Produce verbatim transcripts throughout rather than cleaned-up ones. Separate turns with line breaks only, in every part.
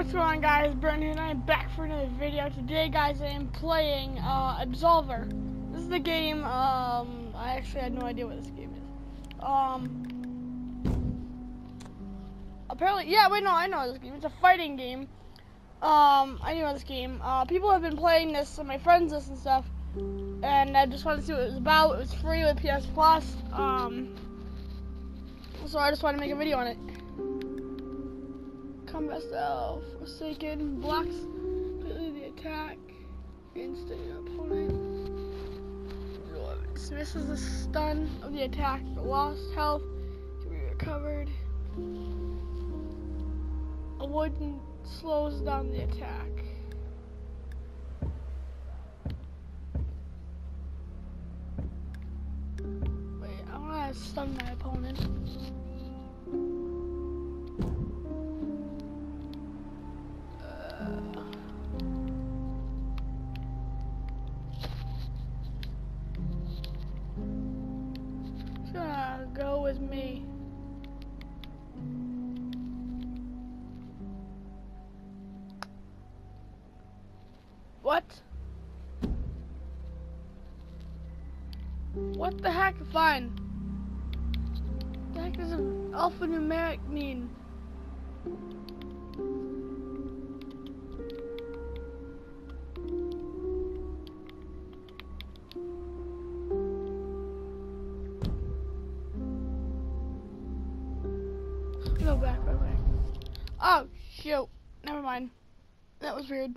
What's going on, guys? Brent here, and I'm back for another video. Today, guys, I am playing uh, Absolver. This is the game. Um, I actually had no idea what this game is. Um, apparently, yeah. Wait, no, I know this game. It's a fighting game. Um, I know this game. Uh, people have been playing this, and my friends this and stuff. And I just wanted to see what it was about. It was free with P S Plus. Um, so I just wanted to make a video on it. Combat style, Forsaken, blocks completely the attack against an opponent. Dismisses the stun of the attack. The lost health to be recovered. Avoidance slows down the attack. Wait, I want to stun my opponent. Go with me. What? What the heck? Fine. What the heck does an alphanumeric mean? Go back, right back. Oh, shoot. Never mind. That was weird.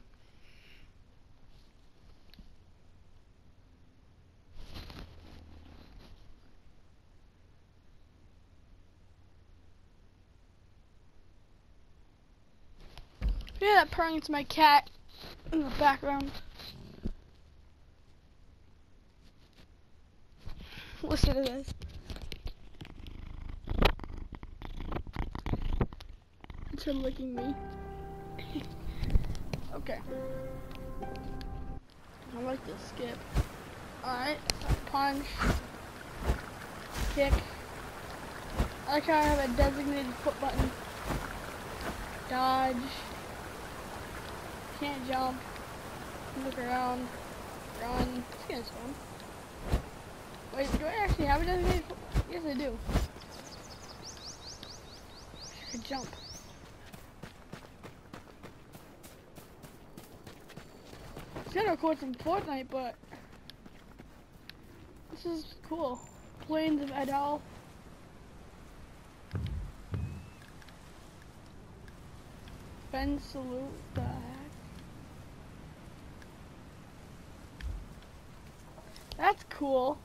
Yeah, that purring is my cat in the background. Listen to this. It's him licking me. Okay. I like to skip. Alright. Punch. Kick. I like how I have a designated foot button. Dodge. Can't jump. Look around. Run. It's kind of fun. Wait, do I actually have a designated foot? Yes, I do. I could jump. It's gonna record some Fortnite, but this is cool. Plains of Adal. Ben Salute, the heck? That's cool.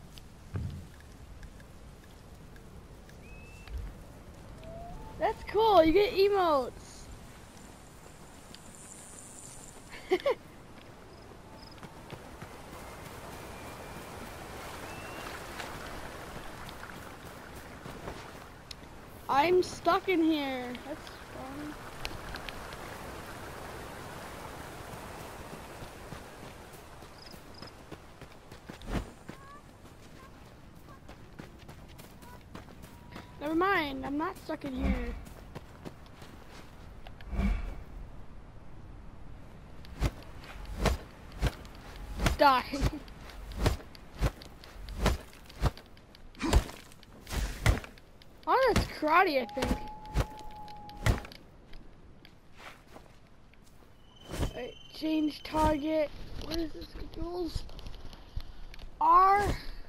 That's cool, you get emotes. I'm stuck in here. That's fun. Never mind, I'm not stuck in here. Die. Oh, that's karate, I think. Alright, change target. What is this? Controls R.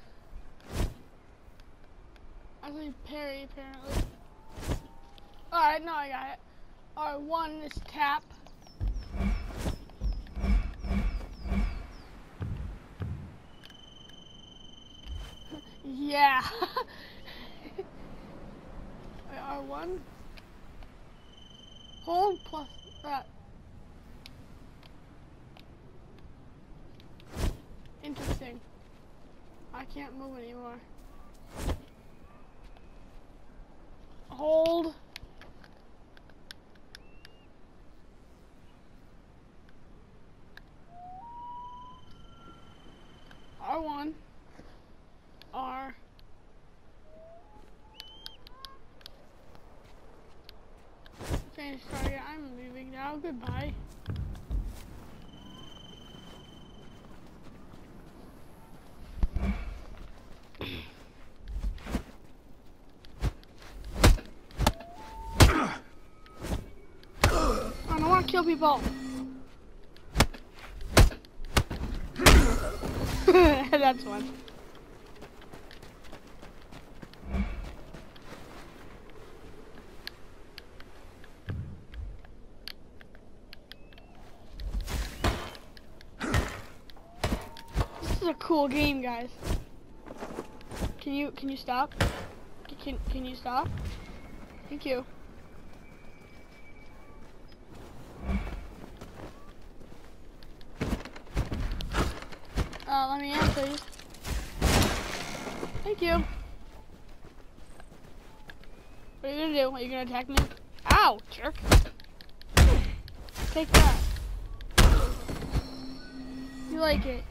I think parry, apparently. Alright, no, I got it. R one is tap. Yeah. R one. Hold plus that. Interesting. I can't move anymore. Hold. R one. R. Change target. I'm leaving now. goodbye. I don't want to kill people. That's one. This is a cool game, guys. Can you can you stop? Can can you stop? Thank you. Uh, let me in, please. Thank you. What are you gonna do? Are you gonna attack me? Ow, jerk. Take that. You like it.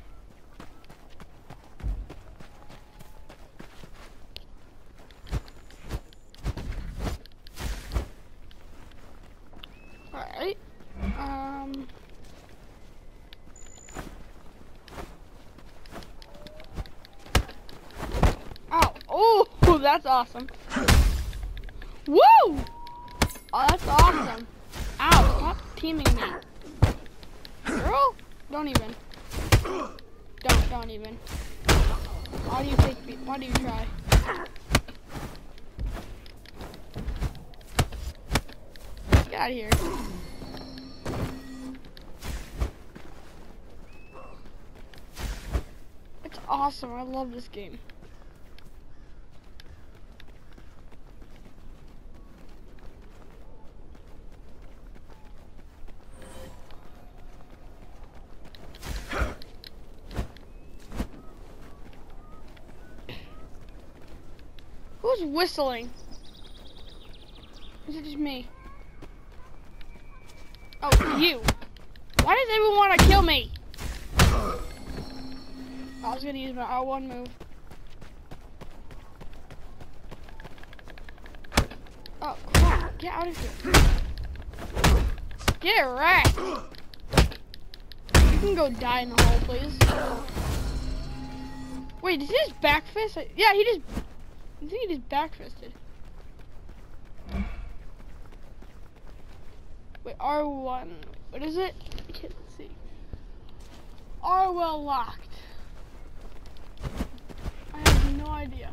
Alright. Um... Ow. Oh, that's awesome. Woo! Oh, that's awesome. Ow, stop teaming me. Girl, don't even. Don't, don't even. Why do you take me? Why do you try? Get out of here. It's awesome. I love this game. Who's whistling? Is it just me? Oh, you. Why does everyone want to kill me? I was going to use my R one move. Oh, crap. Get out of here. Get wrecked. You can go die in the hole, please. Wait, did he just back fist? Yeah, he just... I think he just back fisted. Wait, R one. What is it? I can't see. R well locked. I have no idea.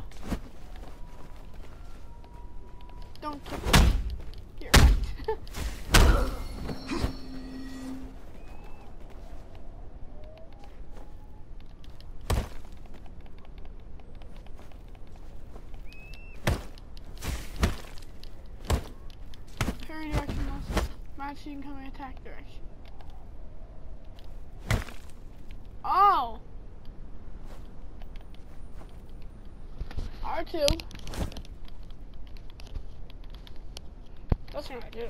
Don't kill me. You're right. Parry direction must match the incoming attack direction. Oh! R two. That's what I do.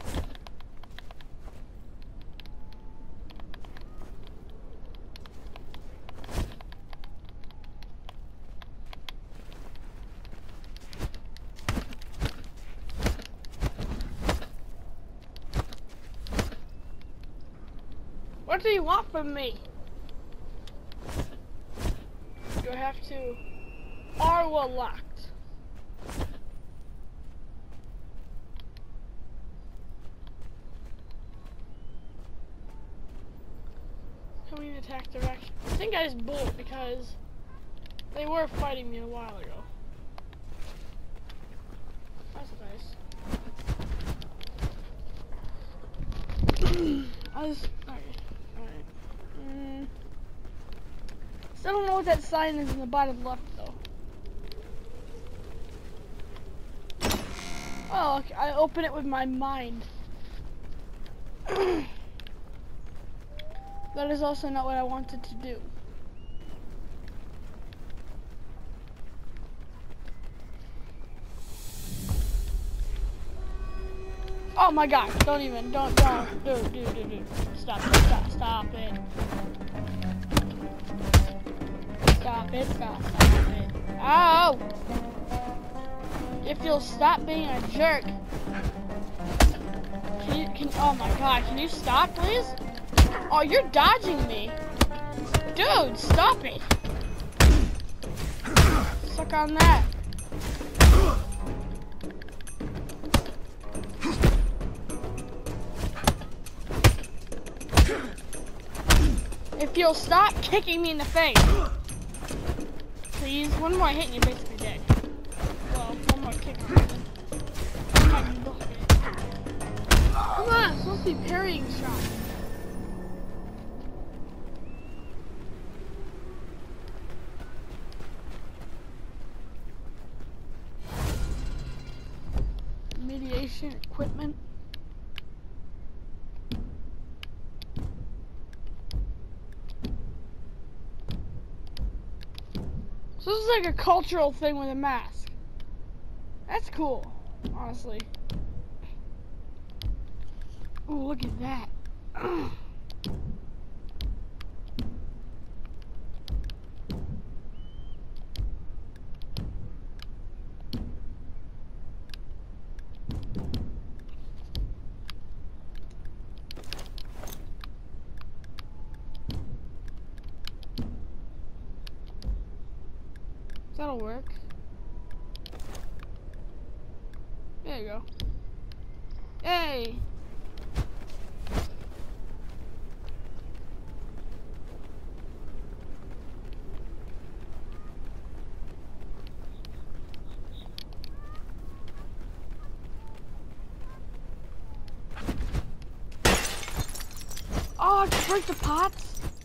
What do you want from me? Do I have to R well locked? Coming in attack direction. I think I just blew it because they were fighting me a while ago. That's nice. I was alright. Alright. Mm. Still don't know what that sign is in the bottom left though. Oh, okay. I open it with my mind. That is also not what I wanted to do. Oh my god, don't even, don't, don't, dude, dude, dude, dude. Stop it, stop, stop it. Stop it, stop, stop it. Ow! If you'll stop being a jerk. Can you, Can, oh my god, can you stop, please? Oh, you're dodging me. Dude, stop it. Suck on that. If you'll stop kicking me in the face. Please, one more hit and you're basically dead. Well, one more kick. Come on, it's supposed to be parrying shot. Mediation equipment. So this is like a cultural thing with a mask. That's cool, honestly. Oh, look at that. That'll work. There you go. Hey! Oh, did you break the pots?